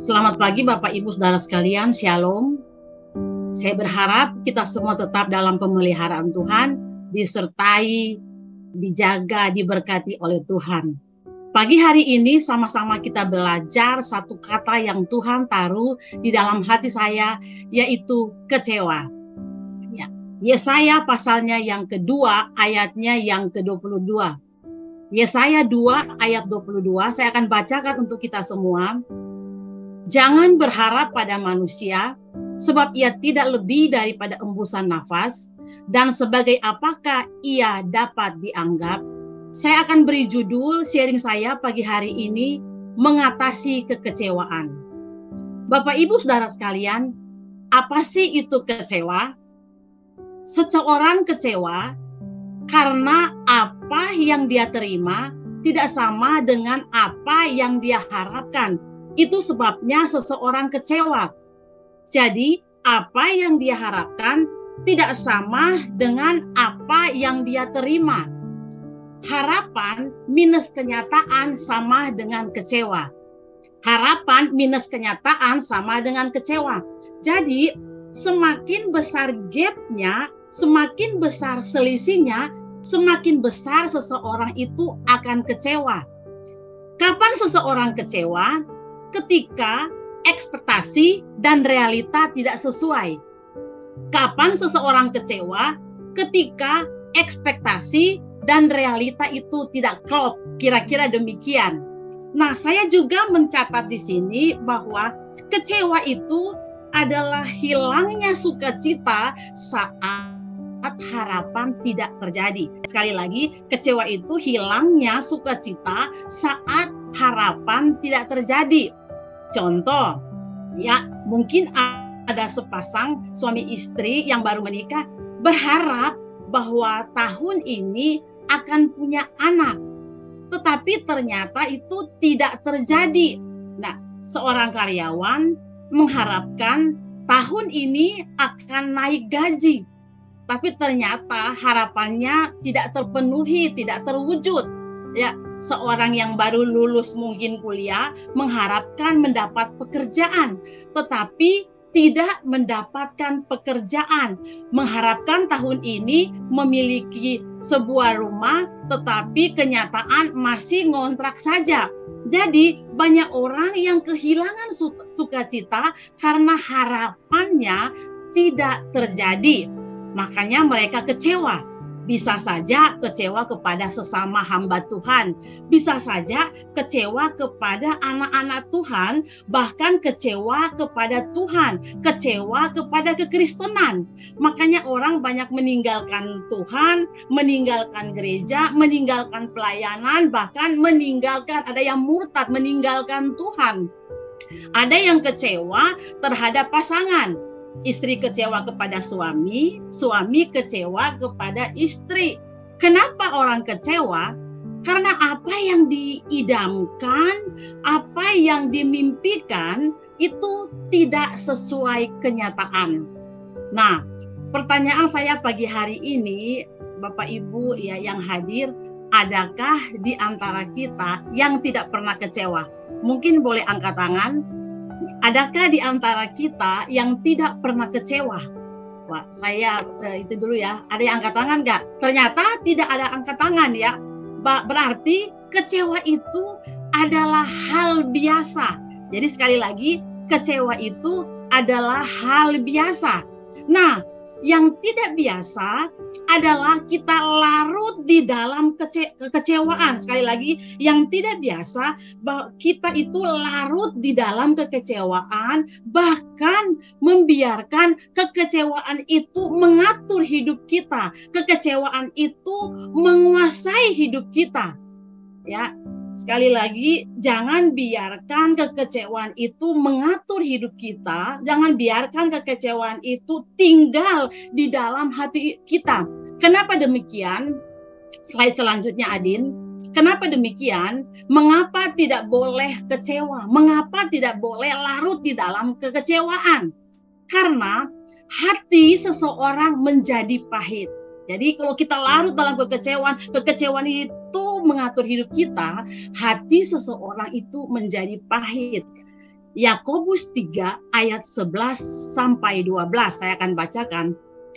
Selamat pagi Bapak Ibu Saudara sekalian, Shalom. Saya berharap kita semua tetap dalam pemeliharaan Tuhan, disertai, dijaga, diberkati oleh Tuhan. Pagi hari ini sama-sama kita belajar satu kata yang Tuhan taruh di dalam hati saya, yaitu kecewa. Yesaya pasalnya yang kedua, ayatnya yang ke-22. Yesaya 2 ayat 22, saya akan bacakan untuk kita semua. Jangan berharap pada manusia, sebab ia tidak lebih daripada embusan nafas, dan sebagai apakah ia dapat dianggap. Saya akan beri judul sharing saya pagi hari ini, mengatasi kekecewaan. Bapak Ibu Saudara sekalian, apa sih itu kecewa? Seseorang kecewa karena apa yang dia terima tidak sama dengan apa yang dia harapkan. Itu sebabnya seseorang kecewa. Jadi, apa yang dia harapkan tidak sama dengan apa yang dia terima. Harapan minus kenyataan sama dengan kecewa. Harapan minus kenyataan sama dengan kecewa. Jadi, semakin besar gapnya, semakin besar selisihnya, semakin besar seseorang itu akan kecewa. Kapan seseorang kecewa? Ketika ekspektasi dan realita tidak sesuai. Kapan seseorang kecewa? Ketika ekspektasi dan realita itu tidak klop. Kira-kira demikian. Nah, saya juga mencatat di sini bahwa kecewa itu adalah hilangnya sukacita saat harapan tidak terjadi. Sekali lagi, kecewa itu hilangnya sukacita saat harapan tidak terjadi. Contoh, ya mungkin ada sepasang suami istri yang baru menikah berharap bahwa tahun ini akan punya anak, tetapi ternyata itu tidak terjadi. Nah, seorang karyawan mengharapkan tahun ini akan naik gaji, tapi ternyata harapannya tidak terpenuhi, tidak terwujud. Ya, seorang yang baru lulus mungkin kuliah mengharapkan mendapat pekerjaan, tetapi tidak mendapatkan pekerjaan. Mengharapkan tahun ini memiliki sebuah rumah, tetapi kenyataan masih ngontrak saja. Jadi banyak orang yang kehilangan sukacita karena harapannya tidak terjadi. Makanya mereka kecewa. Bisa saja kecewa kepada sesama hamba Tuhan, bisa saja kecewa kepada anak-anak Tuhan, bahkan kecewa kepada Tuhan, kecewa kepada kekristenan. Makanya orang banyak meninggalkan Tuhan, meninggalkan gereja, meninggalkan pelayanan, bahkan meninggalkan, ada yang murtad, meninggalkan Tuhan. Ada yang kecewa terhadap pasangan. Istri kecewa kepada suami, suami kecewa kepada istri. Kenapa orang kecewa? Karena apa yang diidamkan, apa yang dimimpikan itu tidak sesuai kenyataan. Nah, pertanyaan saya pagi hari ini, Bapak Ibu ya yang hadir, adakah di antara kita yang tidak pernah kecewa? Mungkin boleh angkat tangan. Adakah di antara kita yang tidak pernah kecewa? Wah, saya itu dulu ya. Ada yang angkat tangan nggak? Ternyata tidak ada angkat tangan ya. Berarti kecewa itu adalah hal biasa. Jadi sekali lagi, kecewa itu adalah hal biasa. Nah, yang tidak biasa adalah kita larut di dalam kekecewaan. Sekali lagi, yang tidak biasa kita itu larut di dalam kekecewaan, bahkan membiarkan kekecewaan itu mengatur hidup kita. Kekecewaan itu menguasai hidup kita. Ya, sekali lagi, jangan biarkan kekecewaan itu mengatur hidup kita. Jangan biarkan kekecewaan itu tinggal di dalam hati kita. Kenapa demikian? Slide selanjutnya, Adin. Kenapa demikian? Mengapa tidak boleh kecewa? Mengapa tidak boleh larut di dalam kekecewaan? Karena hati seseorang menjadi pahit. Jadi kalau kita larut dalam kekecewaan itu mengatur hidup kita, hati seseorang itu menjadi pahit. Yakobus 3 ayat 11 sampai 12 saya akan bacakan.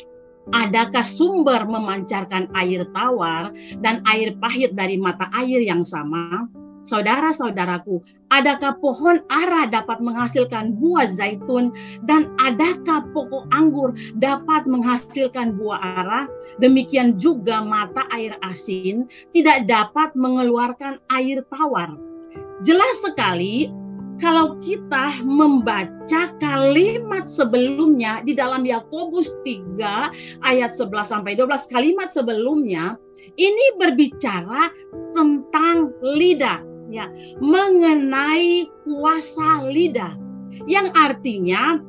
Adakah sumber memancarkan air tawar dan air pahit dari mata air yang sama? Saudara-saudaraku, adakah pohon ara dapat menghasilkan buah zaitun dan adakah pokok anggur dapat menghasilkan buah ara? Demikian juga mata air asin tidak dapat mengeluarkan air tawar. Jelas sekali kalau kita membaca kalimat sebelumnya di dalam Yakobus 3 ayat 11 sampai 12, kalimat sebelumnya ini berbicara tentang lidah, ya, mengenai kuasa lidah, yang artinya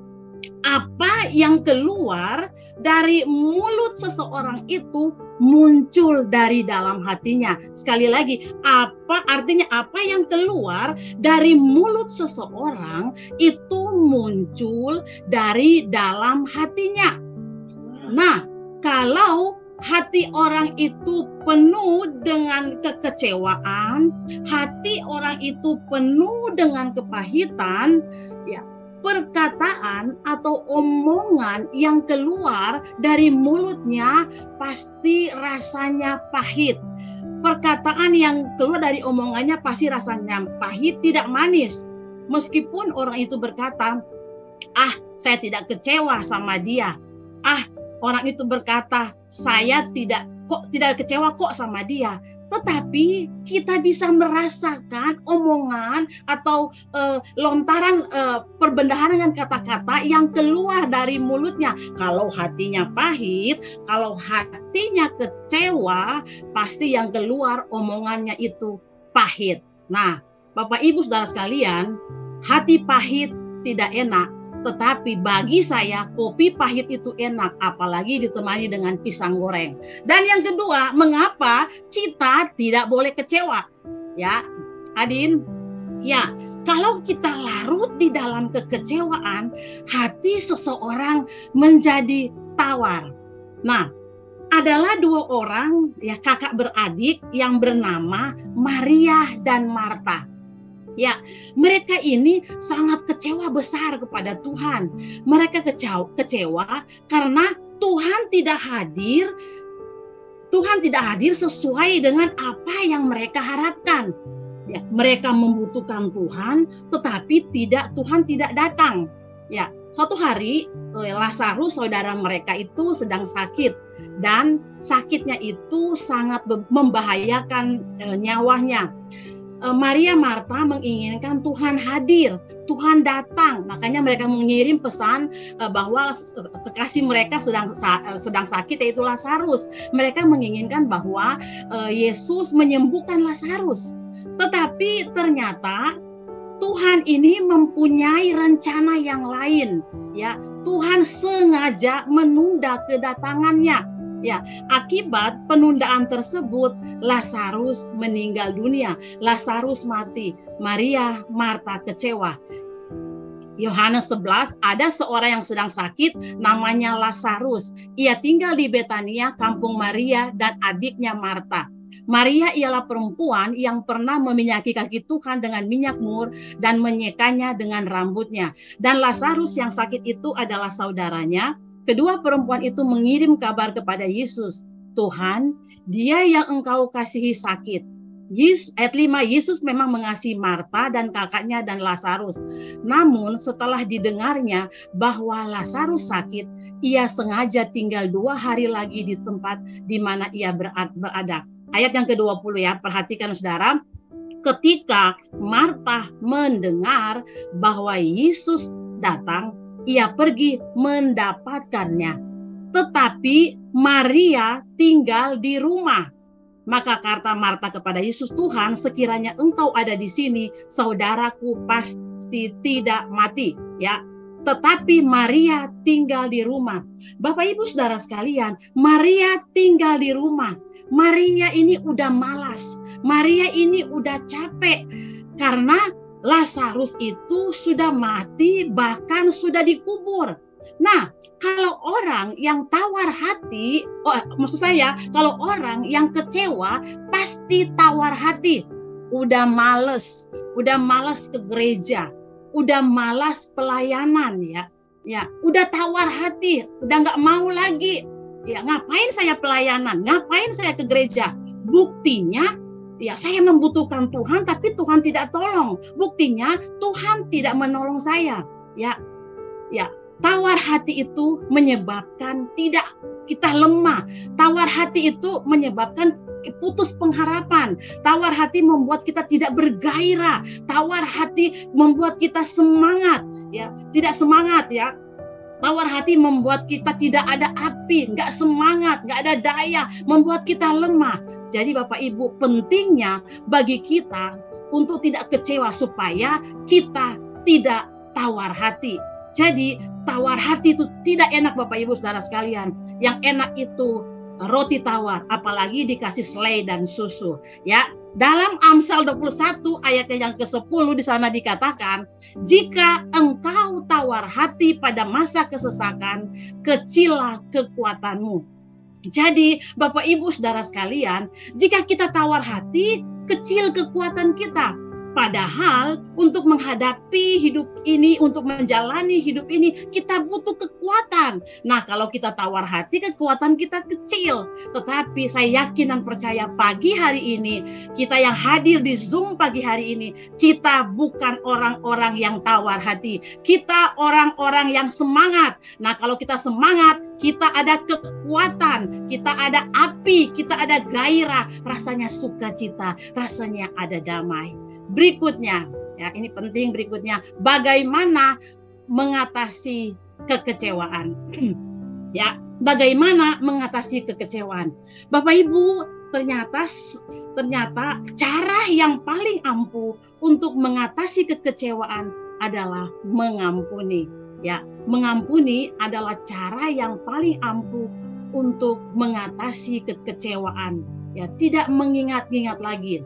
apa yang keluar dari mulut seseorang itu muncul dari dalam hatinya. Sekali lagi, apa artinya? Apa yang keluar dari mulut seseorang itu muncul dari dalam hatinya. Nah, kalau hati orang itu penuh dengan kekecewaan, hati orang itu penuh dengan kepahitan, ya, perkataan atau omongan yang keluar dari mulutnya pasti rasanya pahit. Perkataan yang keluar dari omongannya pasti rasanya pahit, tidak manis. Meskipun orang itu berkata, saya tidak kecewa sama dia. Orang itu berkata, saya tidak kecewa kok sama dia. Tetapi kita bisa merasakan omongan atau lontaran perbendaharaan dengan kata-kata yang keluar dari mulutnya. Kalau hatinya pahit, kalau hatinya kecewa, pasti yang keluar omongannya itu pahit. Nah, Bapak Ibu Saudara sekalian, hati pahit tidak enak. Tetapi bagi saya kopi pahit itu enak, apalagi ditemani dengan pisang goreng. Dan yang kedua, mengapa kita tidak boleh kecewa? Ya, Adin, ya, kalau kita larut di dalam kekecewaan, hati seseorang menjadi tawar. Nah, adalah dua orang, ya, kakak beradik yang bernama Maria dan Marta. Ya, mereka ini sangat kecewa besar kepada Tuhan. Mereka kecewa karena Tuhan tidak hadir. Tuhan tidak hadir sesuai dengan apa yang mereka harapkan. Ya, mereka membutuhkan Tuhan, tetapi Tuhan tidak datang. Ya, suatu hari Lazarus, saudara mereka itu sedang sakit, dan sakitnya itu sangat membahayakan nyawanya. Maria Marta menginginkan Tuhan hadir, Tuhan datang. Makanya mereka mengirim pesan bahwa kekasih mereka sedang sakit, yaitu Lazarus. Mereka menginginkan bahwa Yesus menyembuhkan Lazarus. Tetapi ternyata Tuhan ini mempunyai rencana yang lain. Ya, Tuhan sengaja menunda kedatangannya. Ya, akibat penundaan tersebut, Lazarus meninggal dunia. Lazarus mati. Maria, Marta kecewa. Yohanes 11, ada seorang yang sedang sakit, namanya Lazarus. Ia tinggal di Betania, kampung Maria dan adiknya Marta. Maria ialah perempuan yang pernah meminyaki kaki Tuhan dengan minyak mur dan menyekanya dengan rambutnya. Dan Lazarus yang sakit itu adalah saudaranya. Kedua perempuan itu mengirim kabar kepada Yesus. Tuhan, dia yang engkau kasihi sakit. Ayat 5, Yesus memang mengasihi Marta dan kakaknya dan Lazarus. Namun setelah didengarnya bahwa Lazarus sakit, ia sengaja tinggal 2 hari lagi di tempat di mana ia berada. Ayat yang ke-20 ya, perhatikan saudara. Ketika Marta mendengar bahwa Yesus datang, ia pergi mendapatkannya. Tetapi Maria tinggal di rumah. Maka kata Marta kepada Yesus, Tuhan, sekiranya engkau ada di sini, saudaraku pasti tidak mati. Ya, tetapi Maria tinggal di rumah. Bapak Ibu Saudara sekalian, Maria tinggal di rumah. Maria ini udah malas. Maria ini udah capek karena Lazarus itu sudah mati, bahkan sudah dikubur. Nah, kalau orang yang tawar hati, kalau orang yang kecewa pasti tawar hati. Udah males ke gereja. udah malas pelayanan ya. Ya, udah tawar hati, udah nggak mau lagi. Ya, ngapain saya pelayanan? Ngapain saya ke gereja? Buktinya, ya saya membutuhkan Tuhan, tapi Tuhan tidak tolong. Buktinya Tuhan tidak menolong saya. Ya, tawar hati itu menyebabkan kita lemah. Tawar hati itu menyebabkan putus pengharapan. Tawar hati membuat kita tidak bergairah. Tawar hati membuat kita semangat, ya, tidak semangat ya. Tawar hati membuat kita tidak ada api, nggak semangat, nggak ada daya, membuat kita lemah. Jadi Bapak Ibu, pentingnya bagi kita untuk tidak kecewa supaya kita tidak tawar hati. Jadi tawar hati itu tidak enak Bapak Ibu Saudara sekalian. Yang enak itu roti tawar, apalagi dikasih selai dan susu. Ya, dalam Amsal 21 ayatnya yang ke-10 di sana dikatakan, jika engkau tawar hati pada masa kesesakan, kecillah kekuatanmu. Jadi Bapak Ibu Saudara sekalian, jika kita tawar hati, kecil kekuatan kita. Padahal untuk menghadapi hidup ini, untuk menjalani hidup ini, kita butuh kekuatan. Nah, kalau kita tawar hati, kekuatan kita kecil. Tetapi saya yakin dan percaya pagi hari ini, kita yang hadir di Zoom pagi hari ini, kita bukan orang-orang yang tawar hati. Kita orang-orang yang semangat. Nah, kalau kita semangat, kita ada kekuatan, kita ada api, kita ada gairah, rasanya sukacita, rasanya ada damai. Berikutnya, ya ini penting berikutnya, bagaimana mengatasi kekecewaan. Ya, bagaimana mengatasi kekecewaan. Bapak Ibu, ternyata cara yang paling ampuh untuk mengatasi kekecewaan adalah mengampuni. Ya, mengampuni adalah cara yang paling ampuh untuk mengatasi kekecewaan. Ya, tidak mengingat-ingat lagi.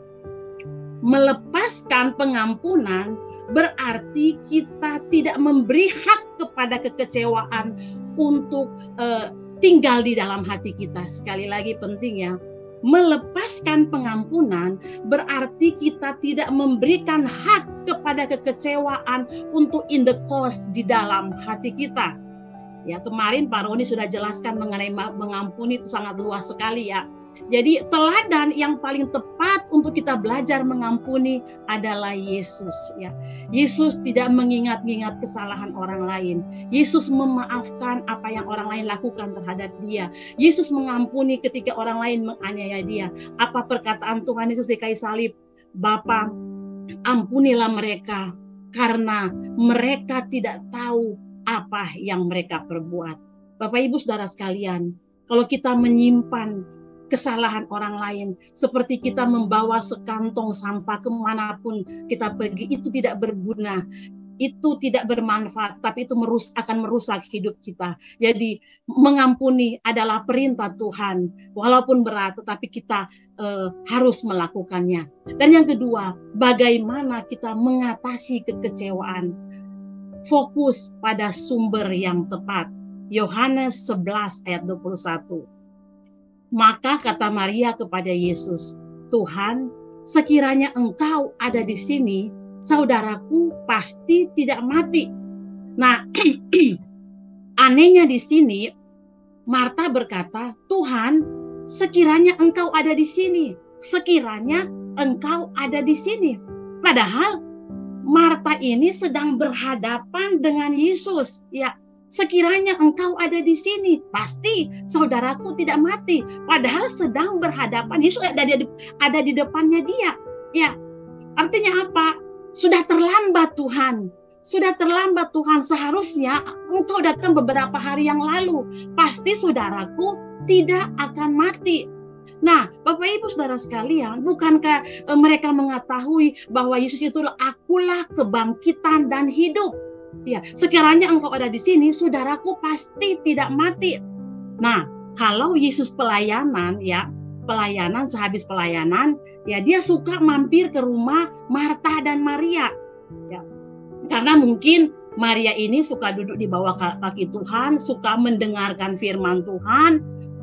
Melepaskan pengampunan berarti kita tidak memberi hak kepada kekecewaan untuk tinggal di dalam hati kita. Sekali lagi penting ya, melepaskan pengampunan berarti kita tidak memberikan hak kepada kekecewaan untuk in the course di dalam hati kita. Ya, kemarin Pak Roni sudah jelaskan mengenai mengampuni itu sangat luas sekali ya. Jadi teladan yang paling tepat untuk kita belajar mengampuni adalah Yesus ya. Yesus tidak mengingat-ingat kesalahan orang lain. Yesus memaafkan apa yang orang lain lakukan terhadap dia. Yesus mengampuni ketika orang lain menganiaya dia. Apa perkataan Tuhan Yesus di kayu salib? Bapa, ampunilah mereka karena mereka tidak tahu apa yang mereka perbuat. Bapak Ibu Saudara sekalian, kalau kita menyimpan kesalahan orang lain, seperti kita membawa sekantong sampah kemanapun kita pergi, itu tidak berguna, itu tidak bermanfaat, tapi itu akan merusak hidup kita. Jadi mengampuni adalah perintah Tuhan, walaupun berat, tetapi kita harus melakukannya. Dan yang kedua, bagaimana kita mengatasi kekecewaan? Fokus pada sumber yang tepat. Yohanes 11 ayat 21. Maka kata Maria kepada Yesus, Tuhan, sekiranya engkau ada di sini, saudaraku pasti tidak mati. Nah, anehnya di sini, Marta berkata, Tuhan, sekiranya engkau ada di sini, sekiranya engkau ada di sini. Padahal Marta ini sedang berhadapan dengan Yesus, ya. Sekiranya engkau ada di sini, pasti saudaraku tidak mati. Padahal sedang berhadapan, Yesus ada di depannya dia. Ya, artinya apa? Sudah terlambat Tuhan. Sudah terlambat Tuhan. Seharusnya engkau datang beberapa hari yang lalu. Pasti saudaraku tidak akan mati. Nah, Bapak Ibu Saudara sekalian, bukankah mereka mengetahui bahwa Yesus itulah akulah kebangkitan dan hidup? Ya, sekiranya engkau ada di sini, saudaraku pasti tidak mati. Nah, kalau Yesus pelayanan, ya, pelayanan sehabis pelayanan, ya dia suka mampir ke rumah Marta dan Maria. Ya, karena mungkin Maria ini suka duduk di bawah kaki Tuhan, suka mendengarkan firman Tuhan.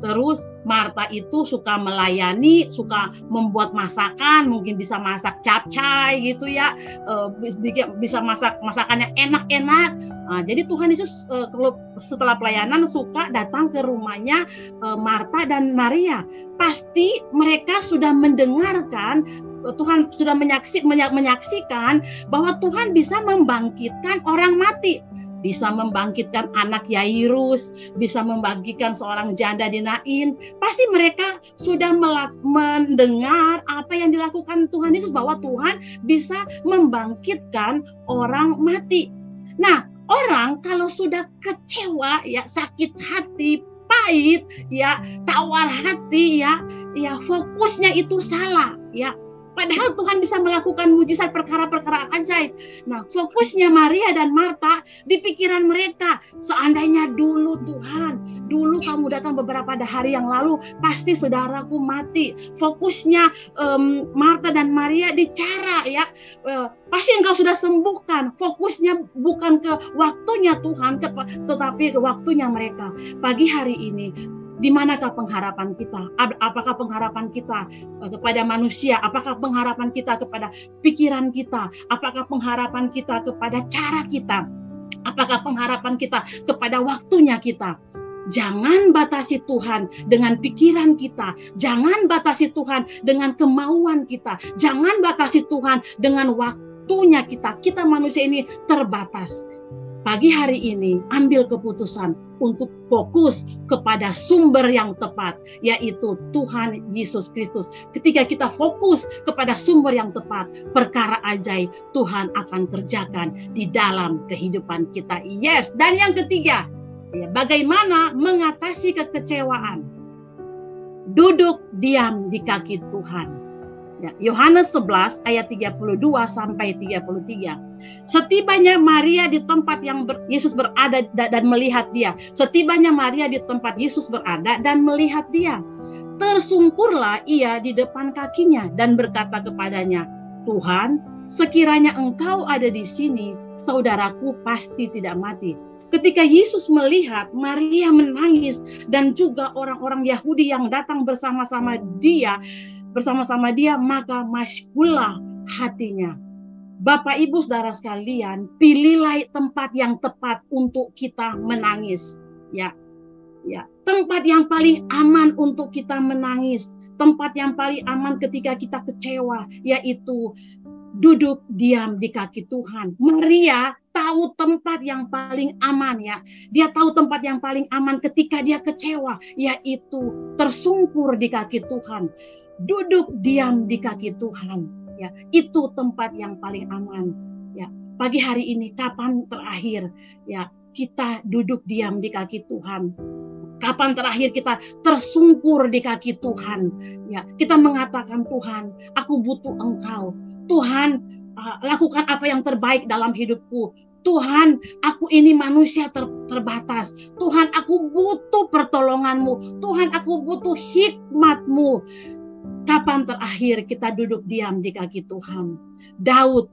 Terus Marta itu suka melayani, suka membuat masakan, mungkin bisa masak capcay gitu ya, bisa masak masakannya enak-enak. Nah, jadi Tuhan Yesus kalau setelah pelayanan suka datang ke rumahnya Marta dan Maria. Pasti mereka sudah mendengarkan, Tuhan sudah menyaksikan bahwa Tuhan bisa membangkitkan orang mati. Bisa membangkitkan anak Yairus, bisa membangkitkan seorang janda di Nain. Pasti mereka sudah mendengar apa yang dilakukan Tuhan Yesus, bahwa Tuhan bisa membangkitkan orang mati. Nah, orang kalau sudah kecewa, ya, sakit hati, pahit, ya, tawar hati, ya, fokusnya itu salah, ya. Padahal Tuhan bisa melakukan mujizat, perkara-perkara ajaib. Nah, fokusnya Maria dan Marta di pikiran mereka. Seandainya dulu Tuhan, dulu kamu datang beberapa hari yang lalu, pasti saudaraku mati. Fokusnya Marta dan Maria di cara, ya, pasti engkau sudah sembuhkan. Fokusnya bukan ke waktunya Tuhan, tetapi ke waktunya mereka. Pagi hari ini, di manakah pengharapan kita? Apakah pengharapan kita kepada manusia? Apakah pengharapan kita kepada pikiran kita? Apakah pengharapan kita kepada cara kita? Apakah pengharapan kita kepada waktunya kita? Jangan batasi Tuhan dengan pikiran kita. Jangan batasi Tuhan dengan kemauan kita. Jangan batasi Tuhan dengan waktunya kita. Kita manusia ini terbatas. Pagi hari ini ambil keputusan untuk fokus kepada sumber yang tepat, yaitu Tuhan Yesus Kristus. Ketika kita fokus kepada sumber yang tepat, perkara ajaib Tuhan akan kerjakan di dalam kehidupan kita. Yes, dan yang ketiga, ya, bagaimana mengatasi kekecewaan? Duduk diam di kaki Tuhan. Ya, Yohanes 11 ayat 32 sampai 33. Setibanya Maria di tempat yang Yesus berada dan melihat dia. Setibanya Maria di tempat Yesus berada dan melihat dia, tersungkurlah ia di depan kakinya dan berkata kepadanya, Tuhan, sekiranya engkau ada di sini, saudaraku pasti tidak mati. Ketika Yesus melihat Maria menangis dan juga orang-orang Yahudi yang datang bersama-sama dia, maka masyhurlah hatinya. Bapak Ibu Saudara sekalian, pilihlah tempat yang tepat untuk kita menangis, ya. Tempat yang paling aman untuk kita menangis, tempat yang paling aman ketika kita kecewa, yaitu duduk diam di kaki Tuhan. Maria tahu tempat yang paling aman, ya. Dia tahu tempat yang paling aman ketika dia kecewa, yaitu tersungkur di kaki Tuhan. Duduk diam di kaki Tuhan, ya, itu tempat yang paling aman, ya. Pagi hari ini, kapan terakhir, ya, kita duduk diam di kaki Tuhan? Kapan terakhir kita tersungkur di kaki Tuhan, ya? Kita mengatakan, Tuhan, aku butuh Engkau. Tuhan, lakukan apa yang terbaik dalam hidupku. Tuhan, aku ini manusia terbatas. Tuhan, aku butuh pertolongan-Mu. Tuhan, aku butuh hikmat-Mu. Kapan terakhir kita duduk diam di kaki Tuhan? Daud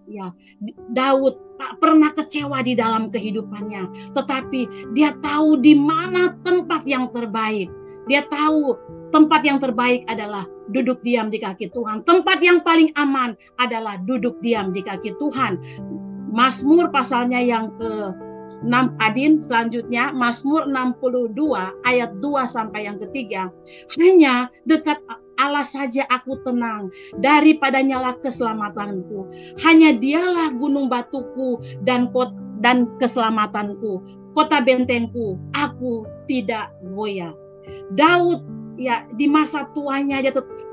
pernah kecewa di dalam kehidupannya, tetapi dia tahu di mana tempat yang terbaik. Dia tahu tempat yang terbaik adalah duduk diam di kaki Tuhan. Tempat yang paling aman adalah duduk diam di kaki Tuhan. Mazmur pasalnya yang ke-6 Adin, selanjutnya Mazmur 62 ayat 2 sampai yang ketiga. Hanya dekat Allah saja aku tenang, daripadanyalah keselamatanku. Hanya dialah gunung batuku dan keselamatanku, kota bentengku, aku tidak goyah. Daud, ya, di masa tuanya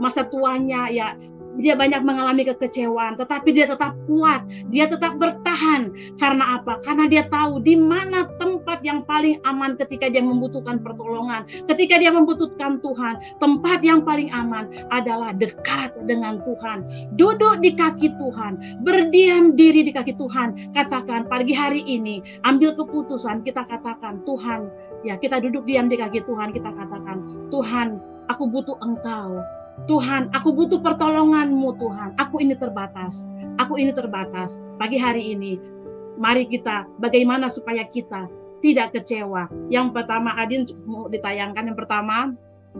dia banyak mengalami kekecewaan, tetapi dia tetap kuat, dia tetap bertahan. Karena apa? Karena dia tahu di mana tempat yang paling aman ketika dia membutuhkan pertolongan, ketika dia membutuhkan Tuhan. Tempat yang paling aman adalah dekat dengan Tuhan, duduk di kaki Tuhan, berdiam diri di kaki Tuhan. Katakan pagi hari ini, ambil keputusan, kita katakan, Tuhan, ya, kita duduk diam di kaki Tuhan, kita katakan, Tuhan, aku butuh Engkau. Tuhan, aku butuh pertolongan-Mu, Tuhan. Aku ini terbatas. Pagi hari ini, mari kita, bagaimana supaya kita tidak kecewa. Yang pertama, Adin mau ditayangkan. Yang pertama,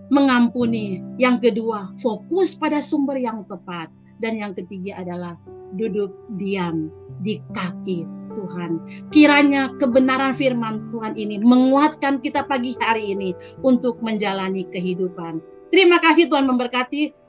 mengampuni. Yang kedua, fokus pada sumber yang tepat. Dan yang ketiga adalah duduk diam di kaki Tuhan. Kiranya kebenaran firman Tuhan ini menguatkan kita pagi hari ini untuk menjalani kehidupan. Terima kasih, Tuhan memberkati.